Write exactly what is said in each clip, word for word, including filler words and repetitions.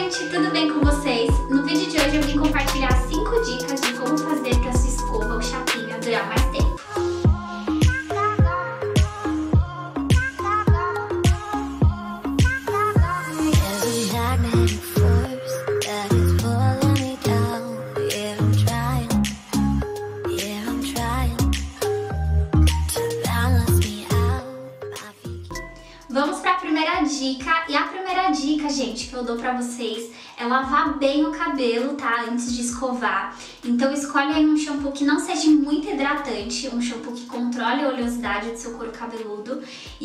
gente, tudo bem com vocês? No vídeo de hoje eu vim compartilhar cinco dicas de como fazer para sua escova ou chapinha durar mais tempo. Vamos para a primeira dica, e a primeira dica, gente, que eu dou pra vocês é lavar bem o cabelo, tá? Antes de escovar. Então escolhe aí um shampoo que não seja muito hidratante, um shampoo que controle a oleosidade do seu couro cabeludo,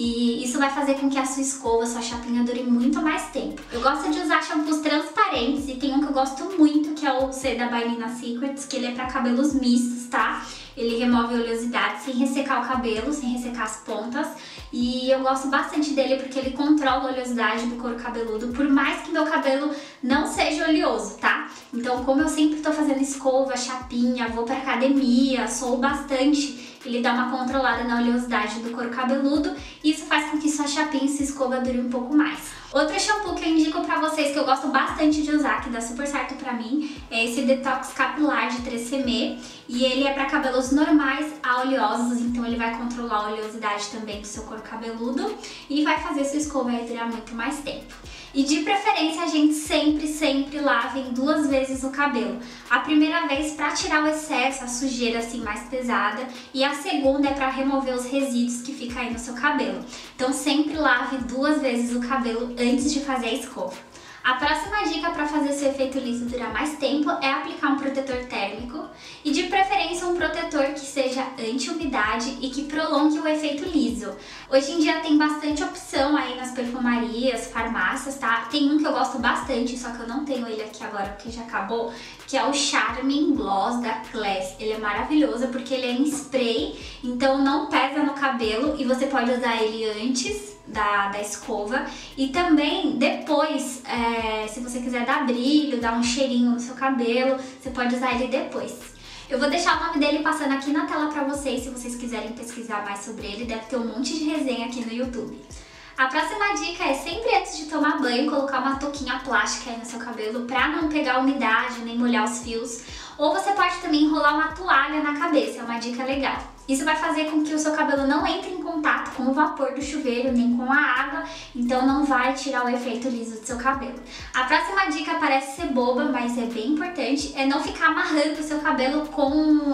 e isso vai fazer com que a sua escova, a sua chapinha dure muito mais tempo. Eu gosto de usar shampoos transparentes e tem um que eu gosto muito, que é o C da By Nina Secrets, que ele é pra cabelos mistos, tá? Ele remove a oleosidade sem ressecar o cabelo, sem ressecar as pontas. E eu gosto bastante dele porque ele controla a oleosidade do couro cabeludo, por mais que meu cabelo não seja oleoso, tá? Então, como eu sempre tô fazendo escova, chapinha, vou pra academia, sou bastante, ele dá uma controlada na oleosidade do couro cabeludo e isso faz com que sua chapinha e sua escova dure um pouco mais. Outro shampoo que eu indico pra vocês, que eu gosto bastante de usar, que dá super certo pra mim, é esse Detox Capilar de três C M, e ele é pra cabelos normais a oleosos, então ele vai controlar a oleosidade também do seu couro cabeludo e vai fazer sua escova durar muito mais tempo. E de preferência a gente sempre, sempre lave em duas vezes o cabelo. A primeira vez para tirar o excesso, a sujeira assim mais pesada, e a segunda é para remover os resíduos que ficam aí no seu cabelo. Então sempre lave duas vezes o cabelo antes de fazer a escova. A próxima dica para fazer seu efeito liso durar mais tempo é aplicar um protetor térmico e de preferência um protetor que seja anti-umidade e que prolongue o efeito liso. Hoje em dia tem bastante opção aí nas perfumarias, farmácias, tá? Tem um que eu gosto bastante, só que eu não tenho ele aqui agora porque já acabou, que é o Charming Gloss da Class. Ele é maravilhoso porque ele é em spray, então não pesa no cabelo e você pode usar ele antes Da, da escova e também depois, é, se você quiser dar brilho, dar um cheirinho no seu cabelo, você pode usar ele depois. Eu vou deixar o nome dele passando aqui na tela pra vocês, se vocês quiserem pesquisar mais sobre ele, deve ter um monte de resenha aqui no YouTube. A próxima dica é sempre antes de tomar banho, colocar uma touquinha plástica aí no seu cabelo pra não pegar umidade nem molhar os fios. Ou você pode também enrolar uma toalha na cabeça, é uma dica legal. Isso vai fazer com que o seu cabelo não entre em contato com o vapor do chuveiro, nem com a água, então não vai tirar o efeito liso do seu cabelo. A próxima dica parece ser boba, mas é bem importante, é não ficar amarrando o seu cabelo com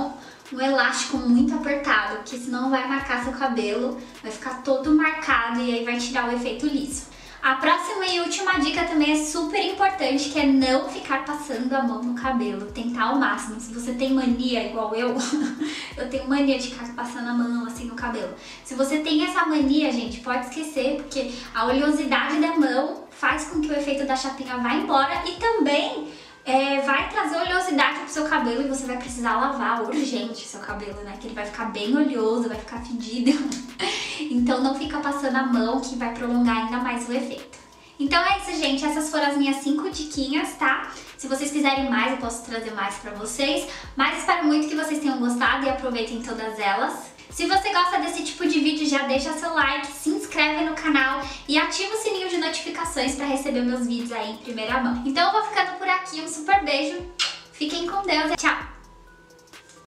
um elástico muito apertado, porque senão vai marcar seu cabelo, vai ficar todo marcado e aí vai tirar o efeito liso. A próxima e última dica também é super importante, que é não ficar passando a mão no cabelo, tentar ao máximo. Se você tem mania igual eu, eu tenho mania de ficar passando a mão assim no cabelo. Se você tem essa mania, gente, pode esquecer, porque a oleosidade da mão faz com que o efeito da chapinha vá embora e também É, vai trazer oleosidade pro seu cabelo e você vai precisar lavar urgente seu cabelo, né? Que ele vai ficar bem oleoso, vai ficar fedido. Então não fica passando a mão, que vai prolongar ainda mais o efeito. Então é isso, gente. Essas foram as minhas cinco diquinhas, tá? Se vocês quiserem mais, eu posso trazer mais pra vocês. Mas espero muito que vocês tenham gostado e aproveitem todas elas. Se você gosta desse tipo de vídeo, já deixa seu like, se inscreve no canal e ativa o sininho de notificações para receber meus vídeos aí em primeira mão. Então eu vou ficando por aqui, um super beijo, fiquem com Deus e tchau!